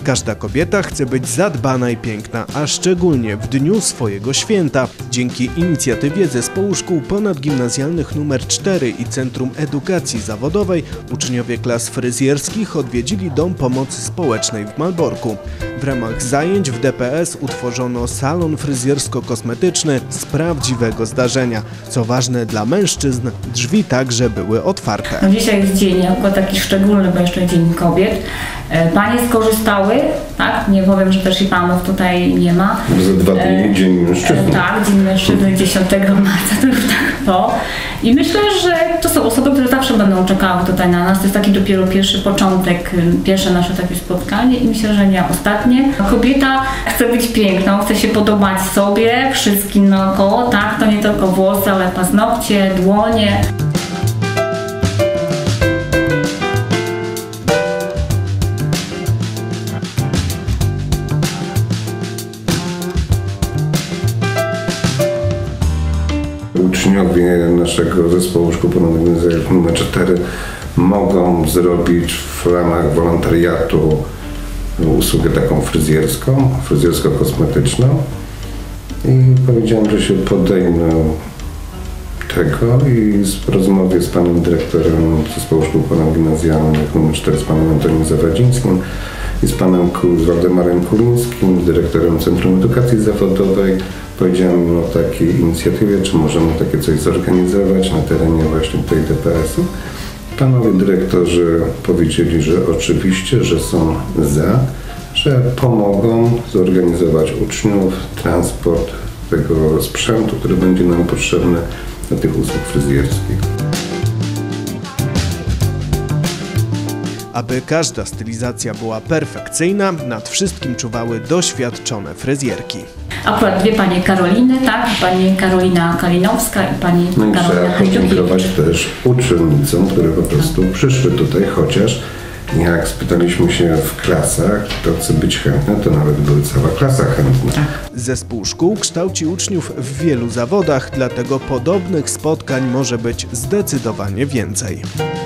Każda kobieta chce być zadbana i piękna, a szczególnie w dniu swojego święta. Dzięki inicjatywie Zespołu Szkół Ponadgimnazjalnych nr 4 i Centrum Edukacji Zawodowej uczniowie klas fryzjerskich odwiedzili Dom Pomocy Społecznej w Malborku. W ramach zajęć w DPS utworzono salon fryzjersko-kosmetyczny z prawdziwego zdarzenia. Co ważne dla mężczyzn, drzwi także były otwarte. Dzisiaj jest dzień jako taki szczególny, bo jeszcze Dzień Kobiet. Panie skorzystały, tak? Nie powiem, że też i panów tutaj nie ma. Za 2 dni Dzień Mężczyzny. Tak, Dzień Mężczyzny 10 marca, to już tak to. I myślę, że to są osoby, które zawsze będą czekały tutaj na nas. To jest taki dopiero pierwszy początek, pierwsze nasze takie spotkanie i myślę, że nie ostatnie. Kobieta chce być piękną, chce się podobać sobie, wszystkim naokoło, tak? To nie tylko włosy, ale paznokcie, dłonie. Uczniowie naszego Zespołu Szkół Ponadgimnazjalnych nr 4 mogą zrobić w ramach wolontariatu usługę taką fryzjersko-kosmetyczną i powiedziałem, że się podejmę tego i w rozmowie z panem dyrektorem Zespołu Szkół Ponadgimnazjalnych nr 4, z panem Antoniem Zawadzińskim i z panem Waldemarem Kulińskim, dyrektorem Centrum Edukacji Zawodowej, powiedziałem o takiej inicjatywie, czy możemy takie coś zorganizować na terenie właśnie tej DPS-u. Panowie dyrektorzy powiedzieli, że oczywiście, że są za, że pomogą zorganizować uczniów, transport tego sprzętu, który będzie nam potrzebny do tych usług fryzjerskich. Aby każda stylizacja była perfekcyjna, nad wszystkim czuwały doświadczone fryzjerki. Akurat dwie panie Karoliny, tak? Pani Karolina Kalinowska i pani Karolina Trzeba podziękować też uczennicom, które po prostu przyszły tutaj, chociaż jak spytaliśmy się w klasach, kto chce być chętny, to nawet była cała klasa chętna. Zespół szkół kształci uczniów w wielu zawodach, dlatego podobnych spotkań może być zdecydowanie więcej.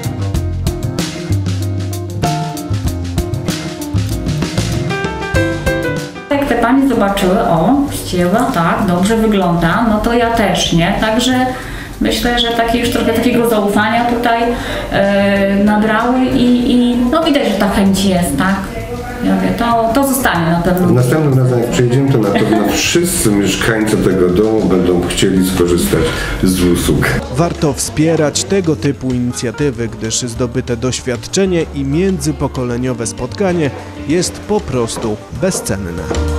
Te panie zobaczyły, o, ścięła, tak, dobrze wygląda, no to ja też, nie? Także myślę, że już trochę takiego zaufania tutaj nabrały i no widać, że ta chęć jest, tak? Ja mówię, to zostanie na pewno. Następnym razem jak przyjedziemy, to na pewno wszyscy mieszkańcy tego domu będą chcieli skorzystać z usług. Warto wspierać tego typu inicjatywy, gdyż zdobyte doświadczenie i międzypokoleniowe spotkanie jest po prostu bezcenne.